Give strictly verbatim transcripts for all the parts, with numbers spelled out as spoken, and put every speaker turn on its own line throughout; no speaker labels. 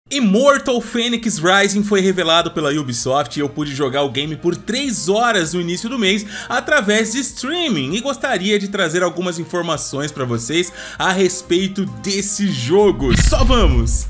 Immortal Phoenix Rising foi revelado pela Ubisoft e eu pude jogar o game por três horas no início do mês através de streaming e gostaria de trazer algumas informações para vocês a respeito desse jogo. Só vamos!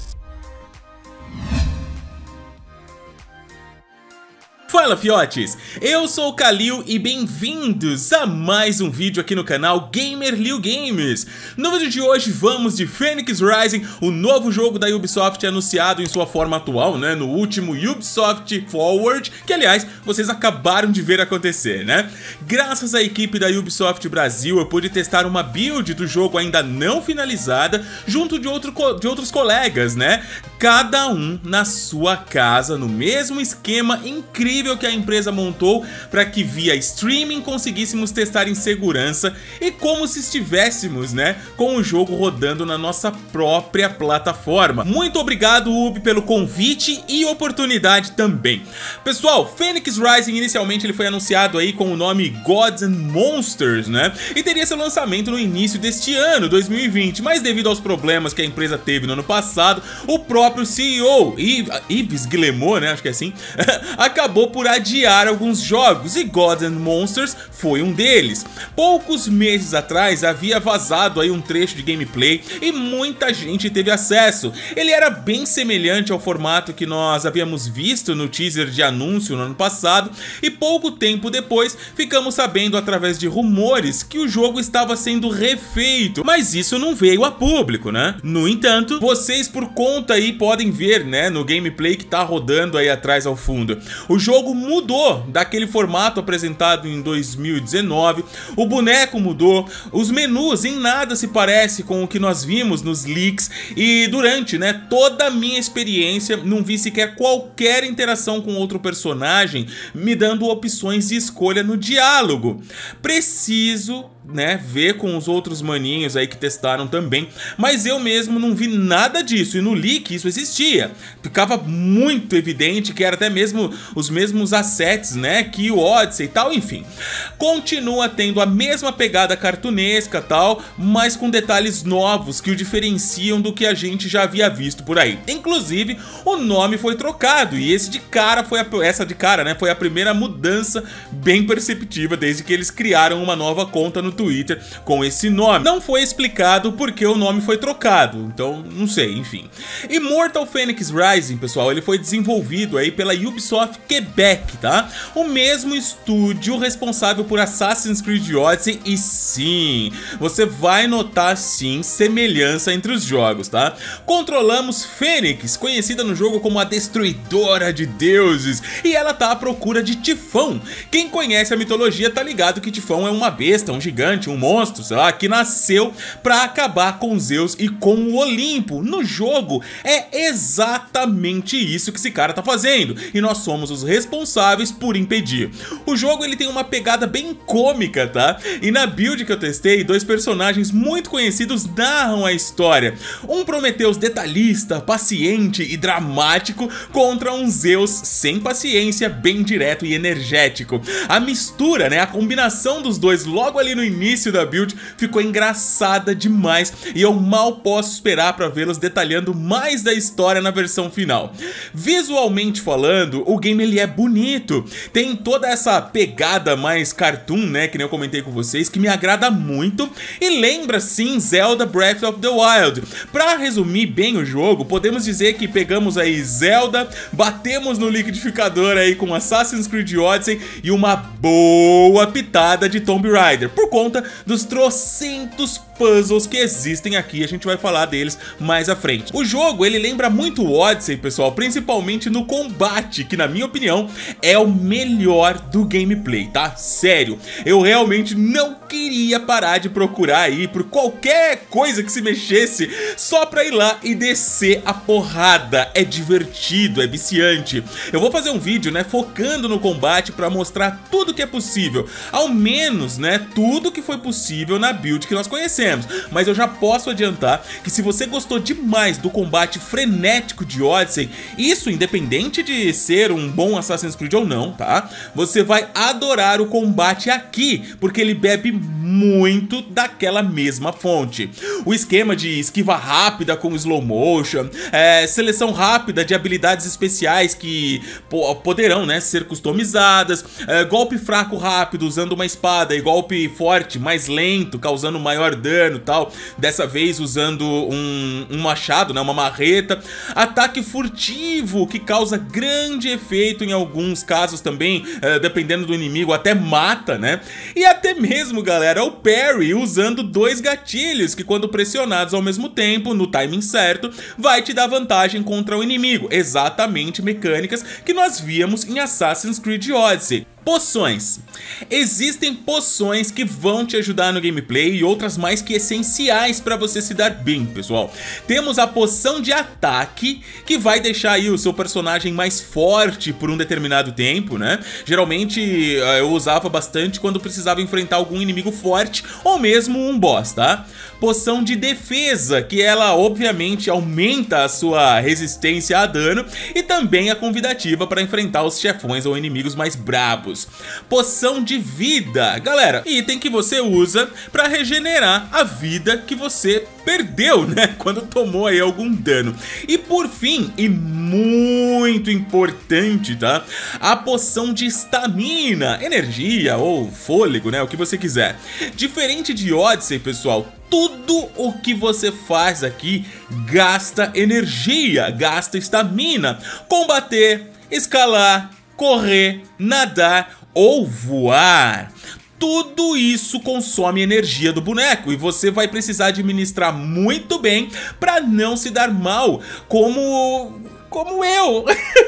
Fala fiotes, eu sou o Kalil e bem-vindos a mais um vídeo aqui no canal GamerLiu Games. No vídeo de hoje vamos de Phoenix Rising, o novo jogo da Ubisoft anunciado em sua forma atual, né, no último Ubisoft Forward, que aliás vocês acabaram de ver acontecer, né? Graças à equipe da Ubisoft Brasil eu pude testar uma build do jogo ainda não finalizada junto de, outro, de outros colegas, né? Cada um na sua casa, no mesmo esquema incrível que a empresa montou para que via streaming conseguíssemos testar em segurança e como se estivéssemos, né, com o jogo rodando na nossa própria plataforma. Muito obrigado, Ubi, pelo convite e oportunidade também. Pessoal, Phoenix Rising inicialmente ele foi anunciado aí com o nome Gods and Monsters, né, e teria seu lançamento no início deste ano, dois mil e vinte, mas devido aos problemas que a empresa teve no ano passado, o próprio C E O, Yves Guillemot, né, acho que é assim, acabou por adiar alguns jogos e Gods and Monsters foi um deles. Poucos meses atrás havia vazado aí um trecho de gameplay e muita gente teve acesso. Ele era bem semelhante ao formato que nós havíamos visto no teaser de anúncio no ano passado e pouco tempo depois ficamos sabendo através de rumores que o jogo estava sendo refeito, mas isso não veio a público, né? No entanto, vocês por conta aí podem ver, né, no gameplay que tá rodando aí atrás ao fundo. O jogo O jogo mudou daquele formato apresentado em dois mil e dezenove, o boneco mudou, os menus em nada se parece com o que nós vimos nos leaks e durante, né, toda a minha experiência não vi sequer qualquer interação com outro personagem me dando opções de escolha no diálogo. Preciso, né, ver com os outros maninhos aí que testaram também, mas eu mesmo não vi nada disso e no leak isso existia. Ficava muito evidente que era até mesmo os mesmos assets, né, que o Odyssey e tal, enfim. Continua tendo a mesma pegada cartunesca tal, mas com detalhes novos que o diferenciam do que a gente já havia visto por aí. Inclusive, o nome foi trocado e esse de cara foi a, essa de cara, né, foi a primeira mudança bem perceptível desde que eles criaram uma nova conta no Twitter com esse nome. Não foi explicado porque o nome foi trocado, então não sei, enfim. Immortal Phoenix Rising, pessoal, ele foi desenvolvido aí pela Ubisoft Quebec, tá? O mesmo estúdio responsável por Assassin's Creed Odyssey e sim, você vai notar sim semelhança entre os jogos, tá? Controlamos Fênix, conhecida no jogo como a Destruidora de Deuses, e ela tá à procura de Tifão. Quem conhece a mitologia tá ligado que Tifão é uma besta, um gigante, um monstro, sei lá, que nasceu pra acabar com Zeus e com o Olimpo. No jogo é exatamente isso que esse cara tá fazendo e nós somos os responsáveis por impedir. O jogo ele tem uma pegada bem cômica, tá? E na build que eu testei, dois personagens muito conhecidos narram a história. Um Prometheus detalhista, paciente e dramático contra um Zeus sem paciência, bem direto e energético. A mistura, né, a combinação dos dois logo ali no início da build ficou engraçada demais e eu mal posso esperar para vê-los detalhando mais da história na versão final. Visualmente falando, o game ele é bonito, tem toda essa pegada mais cartoon, né, que nem eu comentei com vocês, que me agrada muito e lembra sim Zelda Breath of the Wild. Para resumir bem o jogo, podemos dizer que pegamos aí Zelda, batemos no liquidificador aí com Assassin's Creed Odyssey e uma boa pitada de Tomb Raider, por conta dos trocentos puzzles que existem aqui, a gente vai falar deles mais à frente. O jogo, ele lembra muito o Odyssey, pessoal, principalmente no combate, que na minha opinião é o melhor do gameplay, tá? Sério, eu realmente não queria parar de procurar aí por qualquer coisa que se mexesse só pra ir lá e descer a porrada. É divertido, é viciante. Eu vou fazer um vídeo, né, focando no combate pra mostrar tudo que é possível, ao menos, né, tudo que foi possível na build que nós conhecemos. veremos. Mas eu já posso adiantar que se você gostou demais do combate frenético de Odyssey, isso independente de ser um bom Assassin's Creed ou não, tá? Você vai adorar o combate aqui, porque ele bebe muito daquela mesma fonte. O esquema de esquiva rápida com slow motion, é, seleção rápida de habilidades especiais que po poderão, né, ser customizadas, é, golpe fraco rápido usando uma espada e golpe forte mais lento causando maior dano e tal, dessa vez usando um, um machado, né, uma marreta, ataque furtivo que causa grande efeito em alguns casos também, é, dependendo do inimigo até mata, né, e até mesmo, galera, o parry usando dois gatilhos que quando pressionados ao mesmo tempo, no timing certo, vai te dar vantagem contra o inimigo, exatamente mecânicas que nós víamos em Assassin's Creed Odyssey. Poções. Existem poções que vão te ajudar no gameplay e outras mais que essenciais para você se dar bem, pessoal. Temos a poção de ataque, que vai deixar aí o seu personagem mais forte por um determinado tempo, né? Geralmente eu usava bastante quando precisava enfrentar algum inimigo forte ou mesmo um boss, tá? Poção de defesa, que ela obviamente aumenta a sua resistência a dano e também é convidativa para enfrentar os chefões ou inimigos mais brabos. Poção de vida, galera, item que você usa para regenerar a vida que você perdeu, né, quando tomou aí algum dano. E por fim, e muito importante, tá, a poção de estamina, energia ou fôlego, né, o que você quiser. Diferente de Odyssey, pessoal, tudo o que você faz aqui gasta energia, gasta estamina. Combater, escalar, correr, nadar ou voar. Tudo isso consome energia do boneco e você vai precisar administrar muito bem para não se dar mal, como... como eu,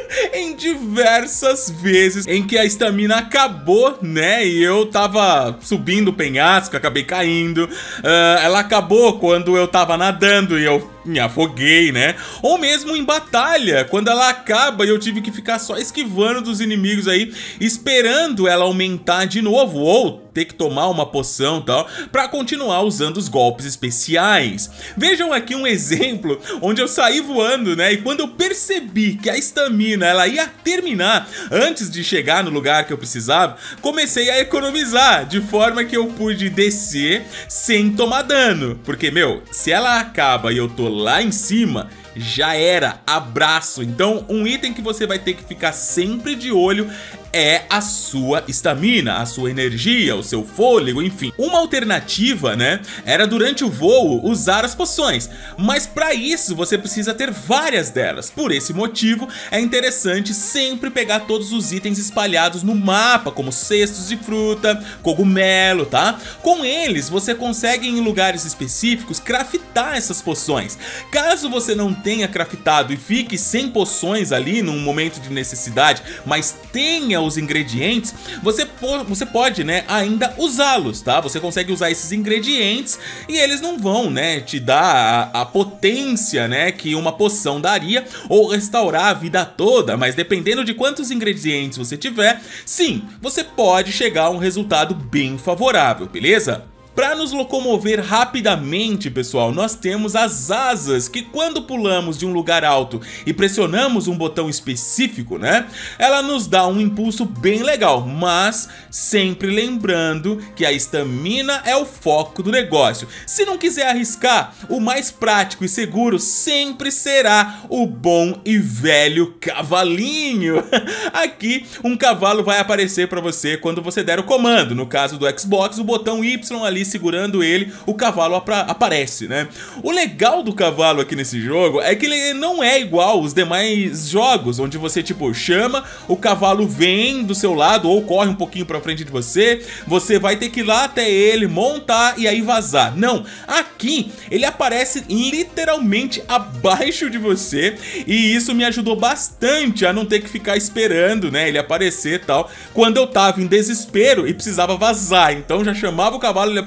em diversas vezes em que a estamina acabou, né, e eu tava subindo o penhasco, acabei caindo, uh, ela acabou quando eu tava nadando e eu me afoguei, né, ou mesmo em batalha, quando ela acaba e eu tive que ficar só esquivando dos inimigos aí, esperando ela aumentar de novo, ou ter que tomar uma poção e tal, pra continuar usando os golpes especiais. Vejam aqui um exemplo onde eu saí voando, né, e quando eu percebi que a estamina ela ia terminar antes de chegar no lugar que eu precisava, comecei a economizar, de forma que eu pude descer sem tomar dano, porque, meu, se ela acaba e eu tô lá em cima, já era, abraço. Então um item que você vai ter que ficar sempre de olho é a sua estamina, a sua energia, o seu fôlego, enfim. Uma alternativa, né, era durante o voo usar as poções, mas para isso você precisa ter várias delas. Por esse motivo é interessante sempre pegar todos os itens espalhados no mapa, como cestos de fruta, cogumelo, tá? Com eles você consegue em lugares específicos craftar essas poções. Caso você não tenha craftado e fique sem poções ali num momento de necessidade, mas tenha os ingredientes, você, po você pode, né, ainda usá-los, tá? Você consegue usar esses ingredientes e eles não vão, né, te dar a, a potência, né, que uma poção daria ou restaurar a vida toda, mas dependendo de quantos ingredientes você tiver, sim, você pode chegar a um resultado bem favorável, beleza? Para nos locomover rapidamente, pessoal, nós temos as asas, que quando pulamos de um lugar alto e pressionamos um botão específico, né, ela nos dá um impulso bem legal, mas sempre lembrando que a estamina é o foco do negócio. Se não quiser arriscar, o mais prático e seguro sempre será o bom e velho cavalinho. Aqui, um cavalo vai aparecer para você quando você der o comando. No caso do Xbox, o botão Y ali segurando ele, o cavalo aparece, né? O legal do cavalo aqui nesse jogo é que ele não é igual aos demais jogos, onde você, tipo, chama, o cavalo vem do seu lado ou corre um pouquinho pra frente de você, você vai ter que ir lá até ele, montar e aí vazar. Não, aqui ele aparece literalmente abaixo de você e isso me ajudou bastante a não ter que ficar esperando, né, ele aparecer e tal, quando eu tava em desespero e precisava vazar. Então já chamava o cavalo, ele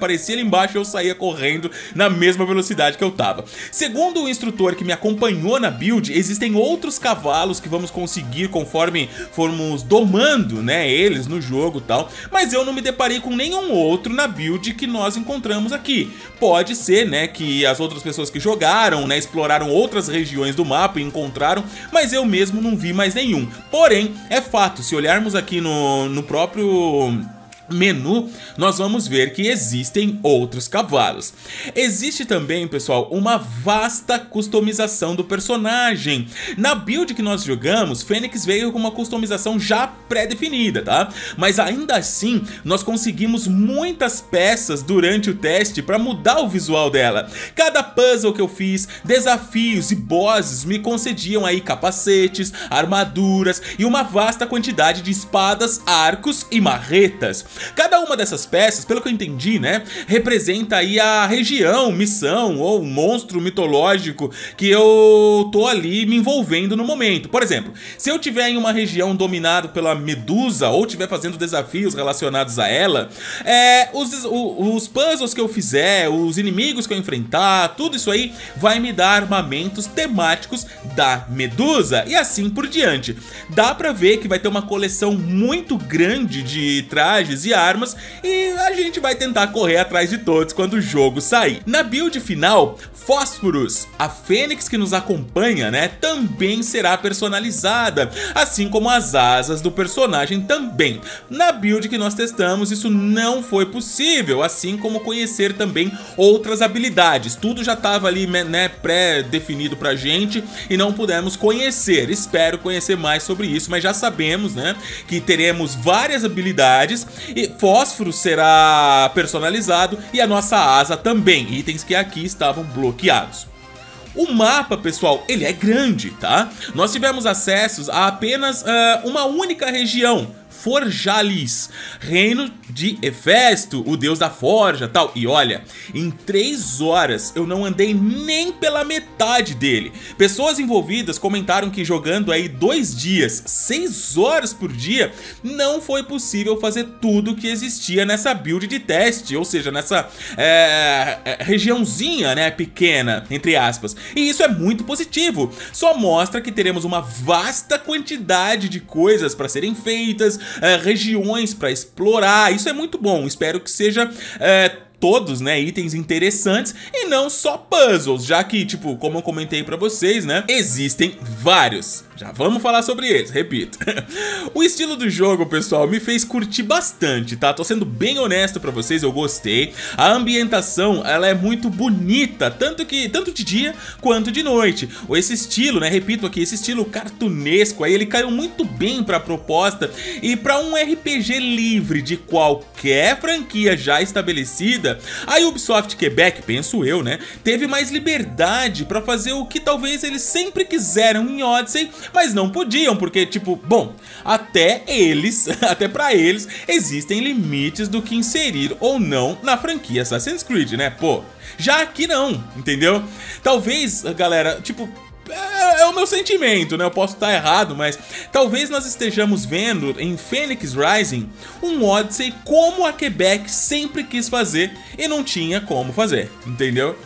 aparecia ali embaixo, eu saía correndo na mesma velocidade que eu tava. Segundo o instrutor que me acompanhou na build, existem outros cavalos que vamos conseguir conforme formos domando, né, eles no jogo e tal, mas eu não me deparei com nenhum outro na build que nós encontramos aqui. Pode ser, né, que as outras pessoas que jogaram, né, exploraram outras regiões do mapa e encontraram, mas eu mesmo não vi mais nenhum. Porém, é fato, se olharmos aqui no, no próprio menu, nós vamos ver que existem outros cavalos. Existe também, pessoal, uma vasta customização do personagem. Na build que nós jogamos, Fênix veio com uma customização já pré-definida, tá? Mas ainda assim, nós conseguimos muitas peças durante o teste para mudar o visual dela. Cada puzzle que eu fiz, desafios e bosses me concediam aí capacetes, armaduras e uma vasta quantidade de espadas, arcos e marretas. Cada uma dessas peças, pelo que eu entendi, né, representa aí a região, missão ou monstro mitológico que eu tô ali me envolvendo no momento. Por exemplo, se eu tiver em uma região dominada pela Medusa ou tiver fazendo desafios relacionados a ela, é, os, os puzzles que eu fizer, os inimigos que eu enfrentar, tudo isso aí vai me dar armamentos temáticos da Medusa e assim por diante. Dá pra ver que vai ter uma coleção muito grande de trajes e armas e a gente vai tentar correr atrás de todos quando o jogo sair. Na build final, Phosphorus, a Fênix que nos acompanha, né, também será personalizada, assim como as asas do personagem também. Na build que nós testamos, isso não foi possível, assim como conhecer também outras habilidades. Tudo já estava ali, né, pré-definido pra gente e não pudemos conhecer. Espero conhecer mais sobre isso, mas já sabemos, né, que teremos várias habilidades e Fósforo será personalizado e a nossa asa também, itens que aqui estavam bloqueados. O mapa, pessoal, ele é grande, tá? Nós tivemos acessos a apenas uh, uma única região, Forjalis, reino de Hefesto, o deus da forja, tal. E olha, em três horas eu não andei nem pela metade dele. Pessoas envolvidas comentaram que jogando aí dois dias, seis horas por dia, não foi possível fazer tudo que existia nessa build de teste, ou seja, nessa é, regiãozinha, né, pequena, entre aspas. E isso é muito positivo. Só mostra que teremos uma vasta quantidade de coisas para serem feitas, É, regiões para explorar. Isso é muito bom, espero que seja é, todos, né, itens interessantes e não só puzzles, já que, tipo, como eu comentei pra vocês, né, existem vários. Já vamos falar sobre eles, repito. O estilo do jogo, pessoal, me fez curtir bastante, tá? Tô sendo bem honesto pra vocês, eu gostei. A ambientação, ela é muito bonita, tanto que tanto de dia quanto de noite. Esse estilo, né, repito aqui, esse estilo cartunesco aí, ele caiu muito bem pra proposta e pra um R P G livre de qualquer franquia já estabelecida, a Ubisoft Quebec, penso eu, né, teve mais liberdade pra fazer o que talvez eles sempre quiseram em Odyssey, mas não podiam, porque, tipo, bom, até eles, até pra eles, existem limites do que inserir ou não na franquia Assassin's Creed, né, pô. Já aqui não, entendeu? Talvez, galera, tipo, é, é o meu sentimento, né? Eu posso estar errado, mas talvez nós estejamos vendo em Phoenix Rising um Odyssey como a Quebec sempre quis fazer e não tinha como fazer, entendeu?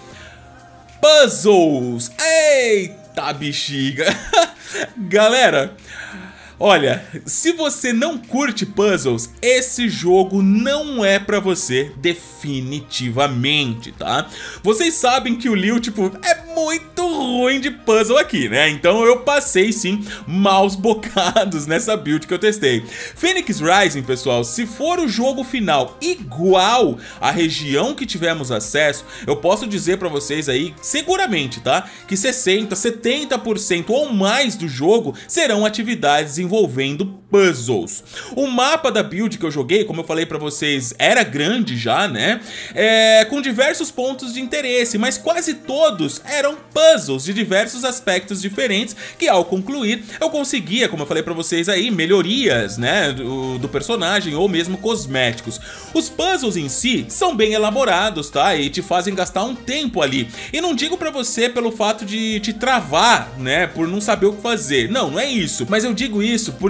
Puzzles! Eita bexiga! Galera, olha, se você não curte puzzles, esse jogo não é pra você definitivamente, tá? Vocês sabem que o Leo, tipo, é muito ruim de puzzle aqui, né? Então eu passei, sim, maus bocados nessa build que eu testei. Phoenix Rising, pessoal, se for o jogo final igual à região que tivemos acesso, eu posso dizer pra vocês aí, seguramente, tá? Que sessenta, setenta por cento ou mais do jogo serão atividades envolvendo puzzles. O mapa da build que eu joguei, como eu falei pra vocês, era grande já, né? É, com diversos pontos de interesse, mas quase todos eram puzzles de diversos aspectos diferentes que, ao concluir, eu conseguia, como eu falei pra vocês aí, melhorias, né, do, do personagem ou mesmo cosméticos. Os puzzles em si são bem elaborados, tá? E te fazem gastar um tempo ali. E não digo pra você pelo fato de te travar, né, por não saber o que fazer. Não, não é isso. Mas eu digo isso porque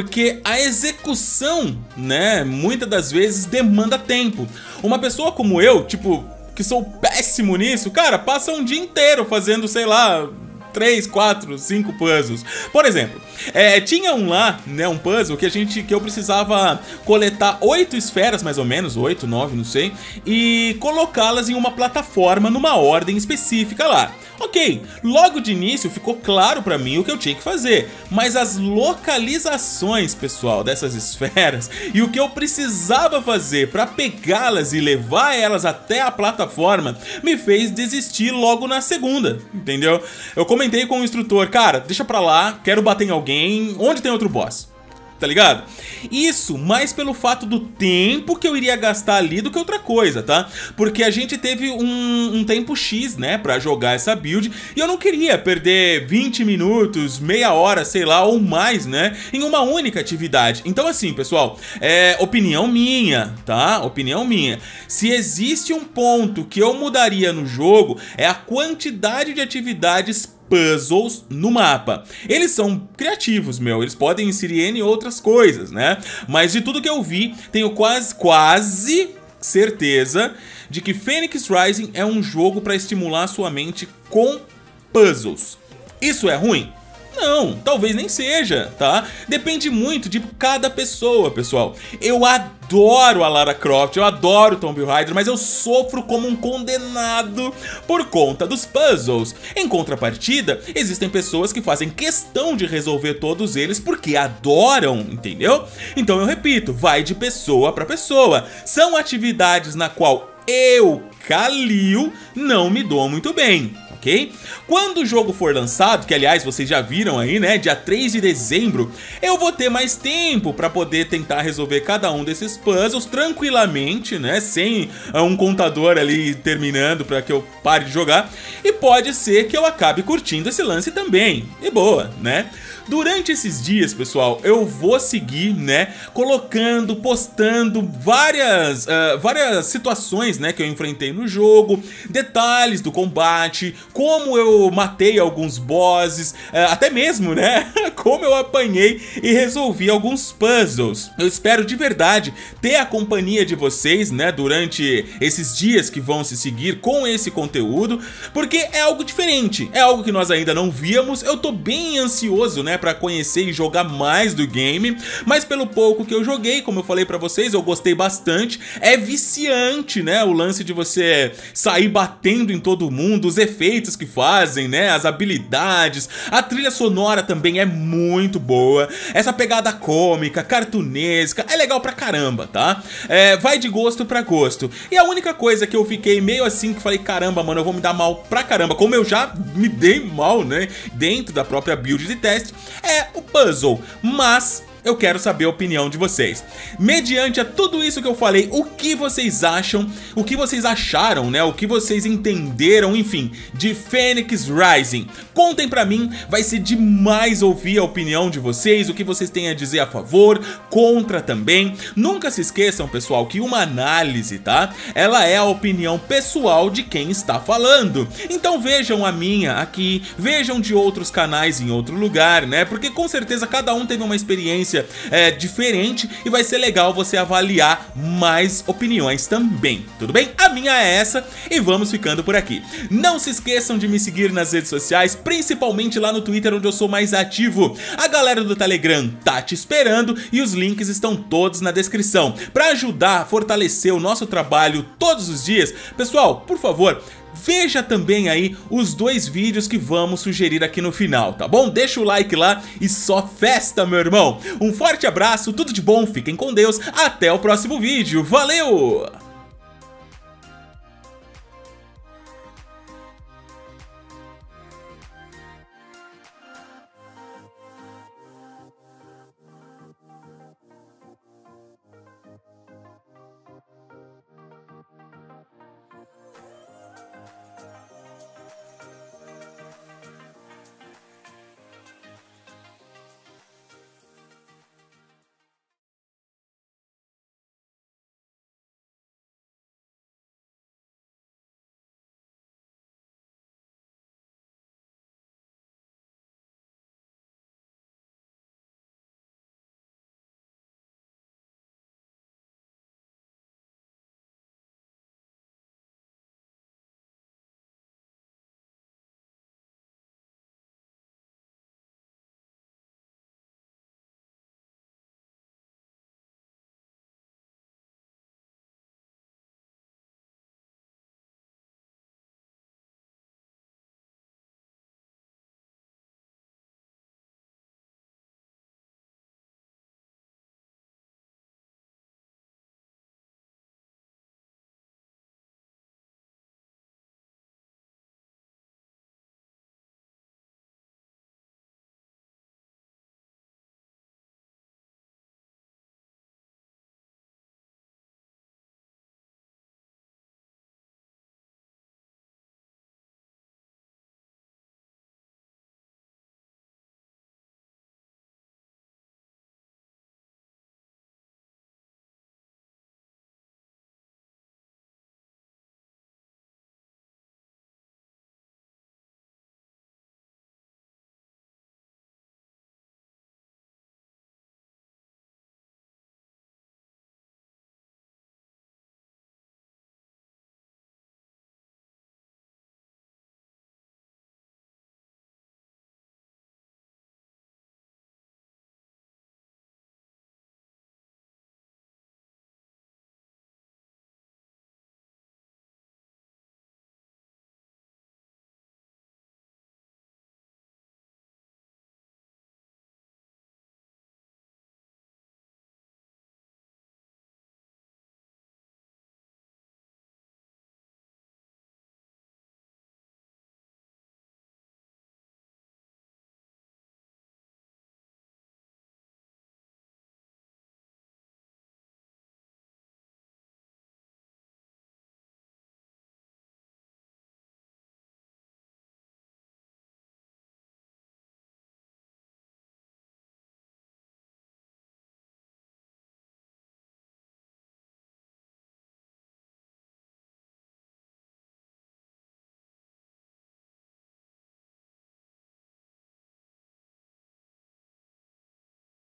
a execução, né, muitas das vezes demanda tempo. Uma pessoa como eu, tipo, que sou péssimo nisso, cara, passa um dia inteiro fazendo, sei lá, três, quatro, cinco puzzles. Por exemplo, é, tinha um lá, né, um puzzle que a gente, que eu precisava coletar oito esferas, mais ou menos, oito, nove, não sei, e colocá-las em uma plataforma numa ordem específica lá. Ok, logo de início ficou claro pra mim o que eu tinha que fazer, mas as localizações, pessoal, dessas esferas e o que eu precisava fazer pra pegá-las e levar elas até a plataforma me fez desistir logo na segunda, entendeu? Eu comentei com o instrutor, cara, deixa pra lá, quero bater em alguém, onde tem outro boss? Tá ligado? Isso mais pelo fato do tempo que eu iria gastar ali do que outra coisa, tá? Porque a gente teve um, um tempo X, né, pra jogar essa build, e eu não queria perder vinte minutos, meia hora, sei lá, ou mais, né, em uma única atividade. Então assim, pessoal, é opinião minha, tá? Opinião minha. Se existe um ponto que eu mudaria no jogo, é a quantidade de atividades puzzles no mapa. Eles são criativos, meu, eles podem inserir N outras coisas, né? Mas de tudo que eu vi, tenho quase, quase certeza de que Phoenix Rising é um jogo para estimular sua mente com puzzles. Isso é ruim? Não, talvez nem seja, tá? Depende muito de cada pessoa, pessoal. Eu adoro a Lara Croft, eu adoro Tomb Raider, mas eu sofro como um condenado por conta dos puzzles. Em contrapartida, existem pessoas que fazem questão de resolver todos eles porque adoram, entendeu? Então eu repito, vai de pessoa para pessoa. São atividades na qual eu, Kalil, não me dou muito bem. Ok? Quando o jogo for lançado, que aliás vocês já viram aí, né, dia três de dezembro, eu vou ter mais tempo para poder tentar resolver cada um desses puzzles tranquilamente, né, sem um contador ali terminando para que eu pare de jogar, e pode ser que eu acabe curtindo esse lance também, e boa, né? Durante esses dias, pessoal, eu vou seguir, né, colocando, postando várias, uh, várias situações, né, que eu enfrentei no jogo, detalhes do combate, como eu matei alguns bosses, uh, até mesmo, né, como eu apanhei e resolvi alguns puzzles. Eu espero de verdade ter a companhia de vocês, né, durante esses dias que vão se seguir com esse conteúdo, porque é algo diferente, é algo que nós ainda não víamos. Eu tô bem ansioso, né, pra conhecer e jogar mais do game, mas pelo pouco que eu joguei, como eu falei pra vocês, eu gostei bastante. É viciante, né, o lance de você sair batendo em todo mundo, os efeitos que fazem, né, as habilidades, a trilha sonora também é muito boa, essa pegada cômica, cartunesca, é legal pra caramba, tá? É, vai de gosto pra gosto. E a única coisa que eu fiquei meio assim, que falei, caramba, mano, eu vou me dar mal pra caramba, como eu já me dei mal, né, dentro da própria build de teste, é o puzzle, mas eu quero saber a opinião de vocês. Mediante a tudo isso que eu falei, o que vocês acham, o que vocês acharam, né? O que vocês entenderam, enfim, de Phoenix Rising? Contem pra mim, vai ser demais ouvir a opinião de vocês, o que vocês têm a dizer a favor, contra também. Nunca se esqueçam, pessoal, que uma análise, tá? Ela é a opinião pessoal de quem está falando. Então vejam a minha aqui, vejam de outros canais em outro lugar, né? Porque com certeza cada um teve uma experiência É, diferente e vai ser legal você avaliar mais opiniões também, tudo bem? A minha é essa e vamos ficando por aqui. Não se esqueçam de me seguir nas redes sociais, principalmente lá no Twitter, onde eu sou mais ativo. A galera do Telegram tá te esperando e os links estão todos na descrição. Para ajudar a fortalecer o nosso trabalho todos os dias, pessoal, por favor, veja também aí os dois vídeos que vamos sugerir aqui no final, tá bom? Deixa o like lá e só festa, meu irmão! Um forte abraço, tudo de bom, fiquem com Deus, até o próximo vídeo, valeu!